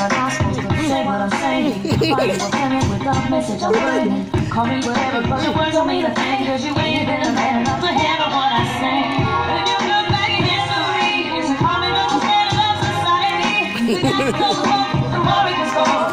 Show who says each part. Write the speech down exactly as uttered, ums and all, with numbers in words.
Speaker 1: I'm not supposed to say what I'm saying. Find you a planet with a message I'm bringing. Call me whatever, but your words don't mean a thing. Cause you ain't been a man enough to handle what I say. If you look back in history, it's a common understanding of society. The more we can score,